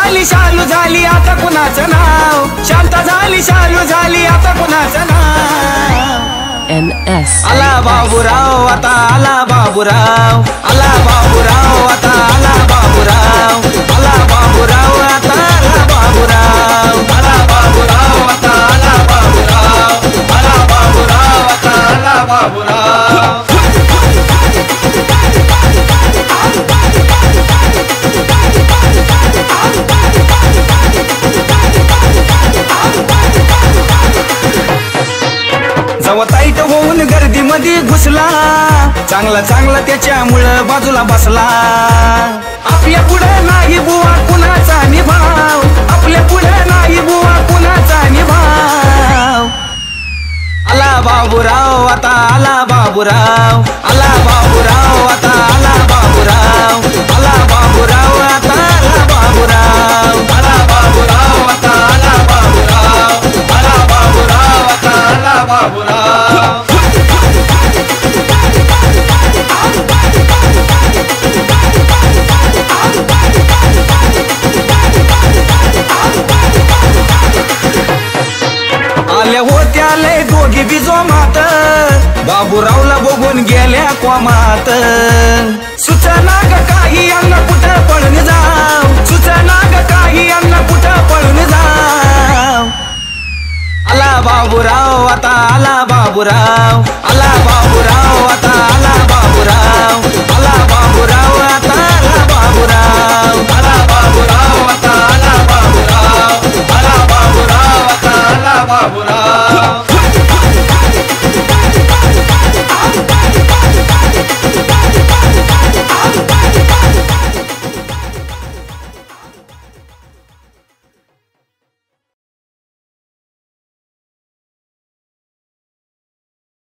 झाली शालू झाली आता कुणाचं नाव, शांत झाली शालू झाली आता कुणाचं नाव। NS आला बाबूराव आता आला बाबूराव, आला बाबूराव आता आला बाबूराव, आला बाबूराव आता आला बाबूराव, आला बाबूराव आता आला बाबूराव, आला बाबूराव आता आला बाबूराव। जवा ताईट होऊन गर्दी मध्ये घुसला, चांगला चांगला त्याच्यामुळं बाजूला बसला। आपल्या पुढे नाही बुवा कुणाचा निभाव, आपल्या पुढे नाही बुवा कुणाचा निभाव। आला बाबूराव आता आला बाबूराव, आला बाबूराव आता आला बाबूराव, आला बाबूराव आता आला बाबूराव, आला बाबूराव आता आला बाबूराव, आला बाबूराव आता आला बाबूराव। आल्या होत्या लय दोघी बिजो मात, बाबूरावला बघून गेल्या कोमात। सुचना ग काही अन्न कुठं पळून जाव, सुचना ग काही अन्न कुठं पळून जाव। आला बाबूराव आता आला बाबूराव,